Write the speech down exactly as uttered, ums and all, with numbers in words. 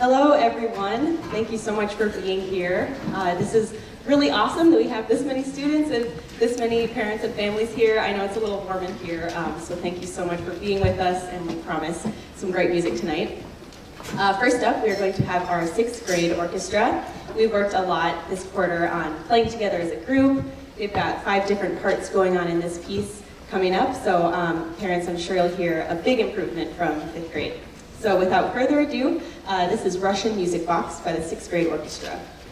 Hello, everyone. Thank you so much for being here. Uh, this is really awesome that we have this many students and this many parents and families here. I know it's a little warm in here, um, so thank you so much for being with us, and we promise some great music tonight. Uh, first up, we are going to have our sixth grade orchestra. We've worked a lot this quarter on playing together as a group. We've got five different parts going on in this piece coming up, so um, parents, I'm sure you'll hear a big improvement from fifth grade. So without further ado, uh, this is Russian Music Box by the sixth grade orchestra.